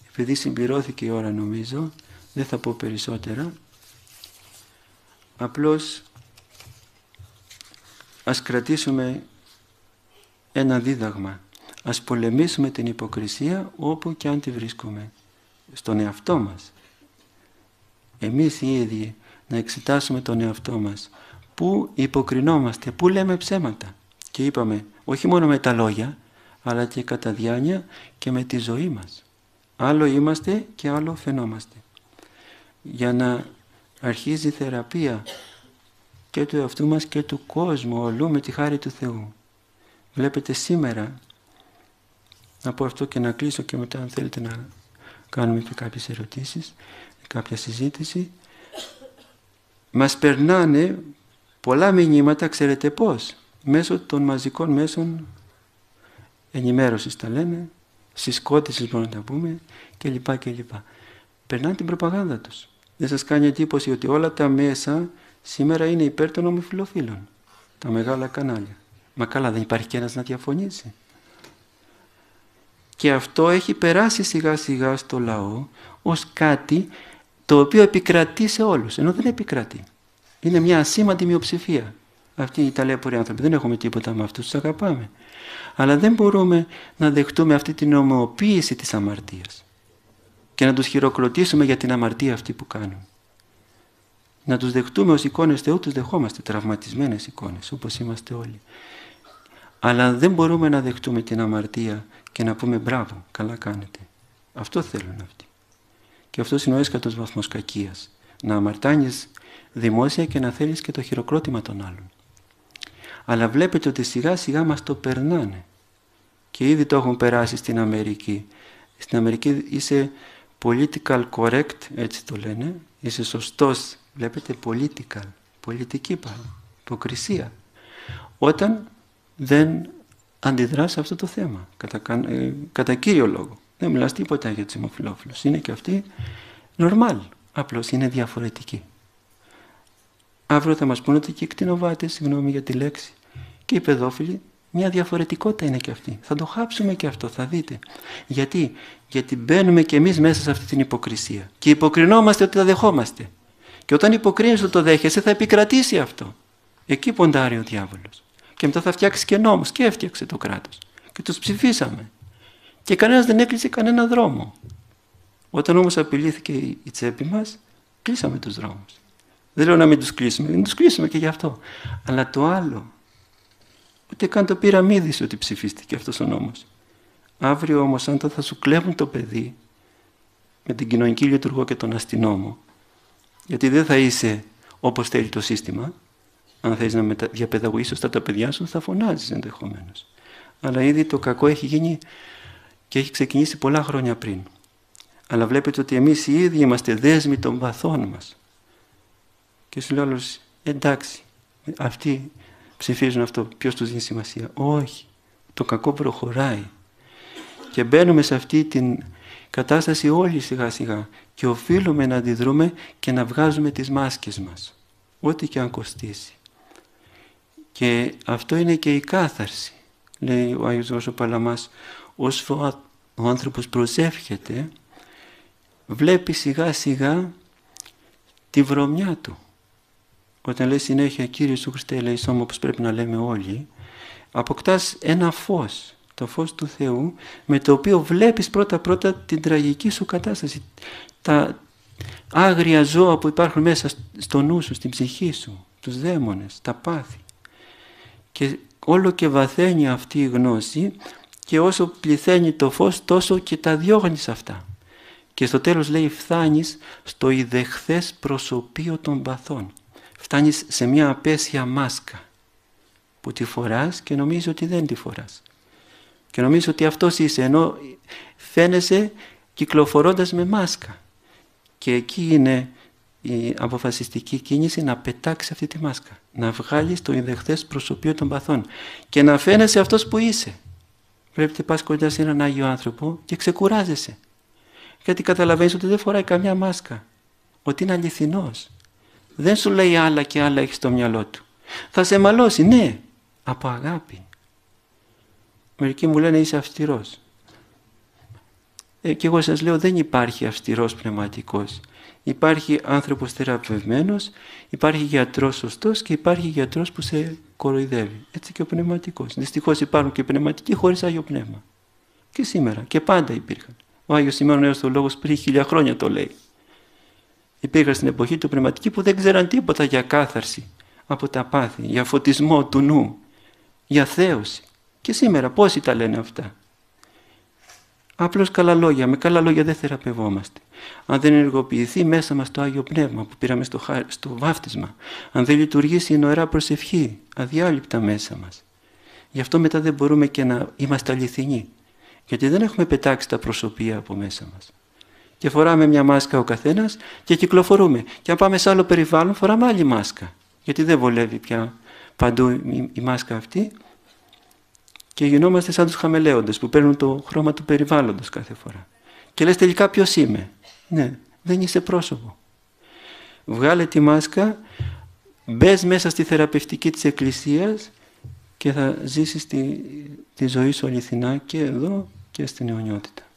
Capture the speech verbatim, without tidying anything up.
επειδή συμπληρώθηκε η ώρα νομίζω, δεν θα πω περισσότερα. Απλώς ας κρατήσουμε ένα δίδαγμα. Ας πολεμήσουμε την υποκρισία όπου και αν τη βρίσκουμε. Στον εαυτό μας. Εμείς οι ίδιοι να εξετάσουμε τον εαυτό μας. Πού υποκρινόμαστε, πού λέμε ψέματα. Και είπαμε, όχι μόνο με τα λόγια, αλλά και κατά διάνοια και με τη ζωή μας. Άλλο είμαστε και άλλο φαινόμαστε. Για να αρχίζει η θεραπεία και του εαυτού μας και του κόσμου όλου με τη χάρη του Θεού. Βλέπετε σήμερα, να πω αυτό και να κλείσω και μετά αν θέλετε να κάνουμε και κάποιες ερωτήσεις, κάποια συζήτηση, μας περνάνε πολλά μηνύματα, ξέρετε πώς, μέσω των μαζικών μέσων ενημέρωσης τα λένε, συσκότησης μπορούμε να τα πούμε κλπ. κλπ. Περνάνε την προπαγάνδα τους. Δεν σας κάνει εντύπωση ότι όλα τα μέσα σήμερα είναι υπέρ των ομοφυλοφίλων, τα μεγάλα κανάλια. Μα καλά, δεν υπάρχει και ένας να διαφωνήσει. Και αυτό έχει περάσει σιγά σιγά στο λαό ως κάτι το οποίο επικρατεί σε όλους, ενώ δεν επικρατεί. Είναι μια ασήμαντη μειοψηφία. Αυτοί οι ταλέποροι άνθρωποι, δεν έχουμε τίποτα με αυτούς, τους αγαπάμε. Αλλά δεν μπορούμε να δεχτούμε αυτή την ομοιοποίηση της αμαρτίας και να τους χειροκροτήσουμε για την αμαρτία αυτή που κάνουν. Να τους δεχτούμε ως εικόνες Θεού, τους δεχόμαστε, τραυματισμένες εικόνες, όπως είμαστε όλοι. Αλλά δεν μπορούμε να δεχτούμε την αμαρτία και να πούμε μπράβο, καλά κάνετε. Αυτό θέλουν αυτοί. Και αυτό είναι ο έσχατος βαθμός κακίας. Να αμαρτάνεις δημόσια και να θέλεις και το χειροκρότημα των άλλων. Αλλά βλέπετε ότι σιγά σιγά μας το περνάνε. Και ήδη το έχουν περάσει στην Αμερική. Στην Αμερική είσαι political correct, έτσι το λένε. Είσαι σωστός, βλέπετε, political, πολιτική πάνω, υποκρισία. Όταν δεν αντιδράς σε αυτό το θέμα, κατά, ε, κατά κύριο λόγο. Δεν μιλάς τίποτα για τους ομοφυλόφιλους. Είναι και αυτοί normal, απλώς είναι διαφορετικοί. Αύριο θα μας πούνε ότι και οι κτηνοβάτες, συγγνώμη για τη λέξη, και οι παιδόφιλοι, μια διαφορετικότητα είναι και αυτή. Θα το χάψουμε και αυτό, θα δείτε. Γιατί, Γιατί μπαίνουμε και εμείς μέσα σε αυτή την υποκρισία. Και υποκρινόμαστε ότι τα δεχόμαστε. Και όταν υποκρίνεις ότι το δέχεσαι, θα επικρατήσει αυτό. Εκεί ποντάρει ο διάβολος. Και μετά θα φτιάξει και νόμους. Και έφτιαξε το κράτος. Και τους ψηφίσαμε. Και κανένας δεν έκλεισε κανένα δρόμο. Όταν όμως απειλήθηκε η τσέπη μας, κλείσαμε τους δρόμους. Δεν λέω να μην τους κλείσουμε, να τους κλείσουμε και γι' αυτό. Αλλά το άλλο, ούτε καν το πυραμίδι ότι ψηφίστηκε αυτός ο νόμος. Αύριο όμως, αν θα σου κλέβουν το παιδί με την κοινωνική λειτουργό και τον αστυνόμο, γιατί δεν θα είσαι όπως θέλει το σύστημα, αν θέλεις να μετα... διαπαιδαγωγείς σωστά τα παιδιά σου, θα φωνάζεις ενδεχομένως. Αλλά ήδη το κακό έχει γίνει και έχει ξεκινήσει πολλά χρόνια πριν. Αλλά βλέπετε ότι εμείς οι ίδιοι είμαστε δέσμοι των παθών μας. Και σου λέω άλλος, εντάξει, αυτοί ψηφίζουν αυτό, ποιος τους δίνει σημασία? Όχι, το κακό προχωράει. Και μπαίνουμε σε αυτή την κατάσταση όλοι σιγά σιγά και οφείλουμε να αντιδρούμε και να βγάζουμε τις μάσκες μας, ό,τι και αν κοστίσει. Και αυτό είναι και η κάθαρση. Λέει ο Άγιος Ζώσος Παλαμάς, όσο ο άνθρωπος προσεύχεται, βλέπει σιγά σιγά τη βρωμιά του. Όταν λέει συνέχεια Κύριε Ιησού Χριστέ, λέει σώμα, όπως πρέπει να λέμε όλοι, αποκτάς ένα φως, το φως του Θεού, με το οποίο βλέπεις πρώτα-πρώτα την τραγική σου κατάσταση, τα άγρια ζώα που υπάρχουν μέσα στο νου σου, στην ψυχή σου, τους δαίμονες, τα πάθη. Και όλο και βαθαίνει αυτή η γνώση και όσο πληθαίνει το φως τόσο και τα διώχνεις αυτά. Και στο τέλος λέει φτάνεις στο ιδεχθές προσωπείο των παθών. Φτάνεις σε μια απέσια μάσκα που τη φοράς και νομίζεις ότι δεν τη φοράς. Και νομίζεις ότι αυτός είσαι, ενώ φαίνεσαι κυκλοφορώντας με μάσκα. Και εκεί είναι η αποφασιστική κίνηση να πετάξεις αυτή τη μάσκα. Να βγάλεις το ιδεχθές προσωπείο των παθών και να φαίνεσαι αυτός που είσαι. Πρέπει να πας κοντά σε έναν Άγιο άνθρωπο και ξεκουράζεσαι. Γιατί καταλαβαίνεις ότι δεν φοράει καμιά μάσκα. Ότι είναι αληθινός. Δεν σου λέει άλλα και άλλα έχει στο μυαλό του. Θα σε μαλώσει, ναι, από αγάπη. Μερικοί μου λένε είσαι αυστηρός. ε, και εγώ σας λέω δεν υπάρχει αυστηρός πνευματικός. Υπάρχει άνθρωπος θεραπευμένος, υπάρχει γιατρός σωστός και υπάρχει γιατρός που σε κοροϊδεύει. Έτσι και ο πνευματικός. Δυστυχώς υπάρχουν και πνευματικοί χωρίς Άγιο Πνεύμα. Και σήμερα και πάντα υπήρχαν. Ο Άγιος Σημαίων Νέος Θεολόγος πριν χίλια χρόνια το λέει. Υπήρχαν στην εποχή του πνευματικοί που δεν ξέραν τίποτα για κάθαρση από τα πάθη, για φωτισμό του νου, για θέωση. Και σήμερα πόσοι τα λένε αυτά. Απλώς καλά λόγια. Με καλά λόγια δεν θεραπευόμαστε. Αν δεν ενεργοποιηθεί μέσα μας το Άγιο Πνεύμα που πήραμε στο, χα... στο βάφτισμα, αν δεν λειτουργήσει η νοερά προσευχή, αδιάλειπτα μέσα μας. Γι' αυτό μετά δεν μπορούμε και να είμαστε αληθινοί. Γιατί δεν έχουμε πετάξει τα προσωπία από μέσα μας. Και φοράμε μια μάσκα ο καθένας και κυκλοφορούμε. Και αν πάμε σε άλλο περιβάλλον φοράμε άλλη μάσκα. Γιατί δεν βολεύει πια παντού η, η μάσκα αυτή. Και γινόμαστε σαν τους χαμελέοντες που παίρνουν το χρώμα του περιβάλλοντος κάθε φορά. Και λες τελικά ποιος είμαι. Ναι, δεν είσαι πρόσωπο. Βγάλε τη μάσκα, μπες μέσα στη θεραπευτική της Εκκλησίας και θα ζήσεις τη, τη ζωή σου αληθινά και εδώ και στην αιωνιότητα.